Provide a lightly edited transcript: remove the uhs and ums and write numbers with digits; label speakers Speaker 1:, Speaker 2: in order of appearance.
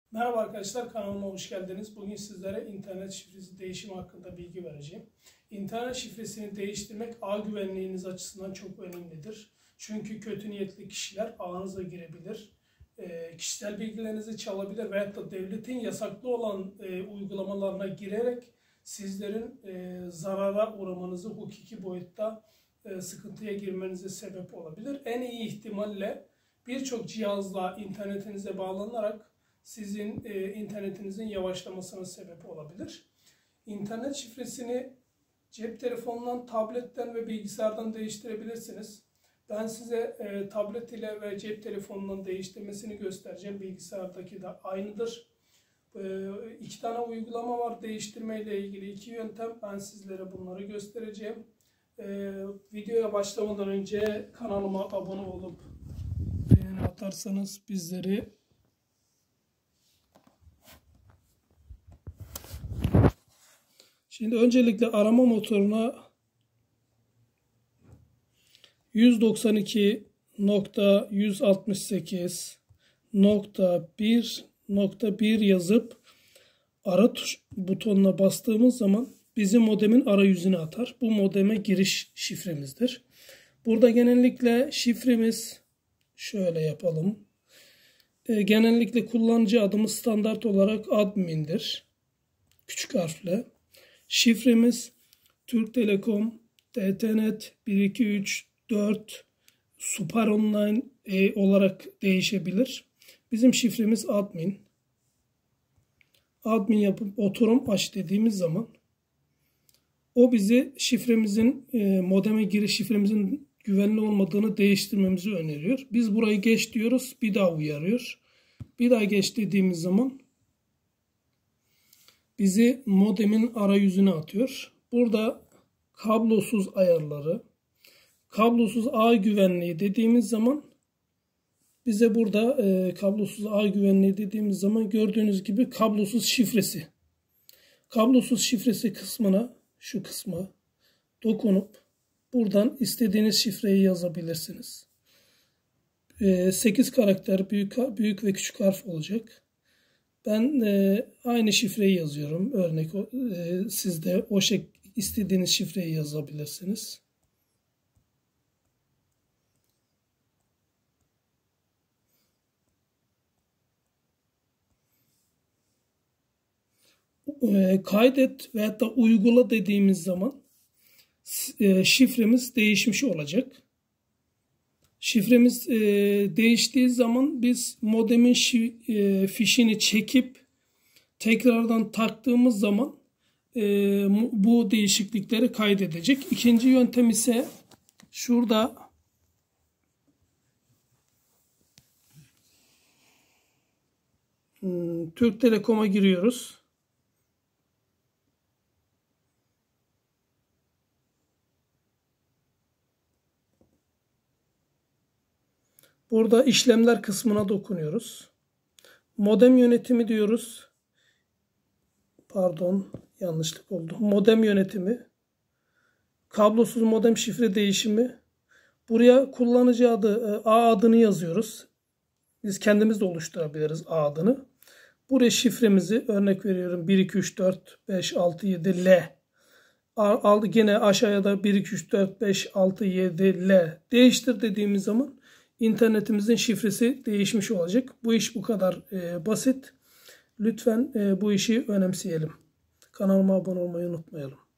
Speaker 1: Merhaba arkadaşlar, kanalıma hoş geldiniz. Bugün sizlere internet şifresi değişimi hakkında bilgi vereceğim. İnternet şifresini değiştirmek ağ güvenliğiniz açısından çok önemlidir. Çünkü kötü niyetli kişiler ağınıza girebilir, kişisel bilgilerinizi çalabilir veyahut da devletin yasaklı olan uygulamalarına girerek sizlerin zarara uğramanızı, hukuki boyutta sıkıntıya girmenize sebep olabilir. En iyi ihtimalle birçok cihazla internetinize bağlanarak sizin internetinizin yavaşlamasına sebep olabilir. İnternet şifresini cep telefonundan, tabletten ve bilgisayardan değiştirebilirsiniz. Ben size tablet ile ve cep telefonundan değiştirmesini göstereceğim. Bilgisayardaki de aynıdır. İki tane uygulama var değiştirme ile ilgili, iki yöntem. Ben sizlere bunları göstereceğim. Videoya başlamadan önce kanalıma abone olup beğeni atarsanız bizleri Şimdi öncelikle arama motoruna 192.168.1.1 yazıp ara tuş butonuna bastığımız zaman bizi modemin arayüzüne atar. Bu modeme giriş şifremizdir. Burada genellikle şifremiz şöyle yapalım. Genellikle kullanıcı adımız standart olarak admin'dir. Küçük harfle. Şifremiz Türk Telekom, TTNet 1234 Super Online olarak değişebilir. Bizim şifremiz admin. Admin yapıp oturum aç dediğimiz zaman o bizi şifremizin modeme giriş şifremizin güvenli olmadığını değiştirmemizi öneriyor. Biz burayı geç diyoruz. Bir daha uyarıyor. Bir daha geç dediğimiz zaman bizi modemin arayüzüne atıyor. Burada kablosuz ayarları, kablosuz ağ güvenliği dediğimiz zaman bize burada kablosuz ağ güvenliği dediğimiz zaman gördüğünüz gibi kablosuz şifresi. Kablosuz şifresi kısmına, şu kısma dokunup buradan istediğiniz şifreyi yazabilirsiniz. 8 karakter büyük ve küçük harf olacak. Ben aynı şifreyi yazıyorum. Örnek siz de istediğiniz şifreyi yazabilirsiniz. Kaydet veyahut da uygula dediğimiz zaman şifremiz değişmiş olacak. Şifremiz değiştiği zaman biz modemin fişini çekip tekrardan taktığımız zaman bu değişiklikleri kaydedecek. İkinci yöntem ise şurada Türk Telekom'a giriyoruz. Burada işlemler kısmına dokunuyoruz. Modem yönetimi diyoruz. Pardon, yanlışlık oldu. Modem yönetimi. Kablosuz modem şifre değişimi. Buraya kullanıcı adı, ağ adını yazıyoruz. Biz kendimiz de oluşturabiliriz ağ adını. Buraya şifremizi örnek veriyorum 1 2 3 4 5 6 7 L. Aldı gene aşağıya da 1 2 3 4 5 6 7 L. Değiştir dediğimiz zaman İnternetimizin şifresi değişmiş olacak. Bu iş bu kadar basit. Lütfen bu işi önemseyelim. Kanalıma abone olmayı unutmayalım.